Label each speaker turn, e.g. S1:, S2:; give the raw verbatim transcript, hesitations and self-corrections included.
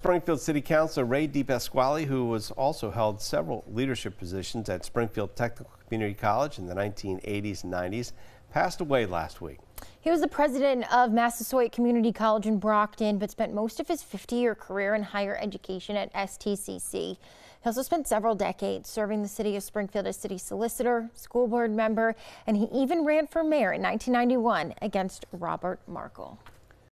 S1: Springfield City Councilor DiPasquale, who was also held several leadership positions at Springfield Technical Community College in the nineteen eighties and nineties, passed away last week.
S2: He was the president of Massasoit Community College in Brockton, but spent most of his fifty-year career in higher education at S T C C. He also spent several decades serving the city of Springfield as city solicitor, school board member, and he even ran for mayor in nineteen ninety-one against Robert Markle.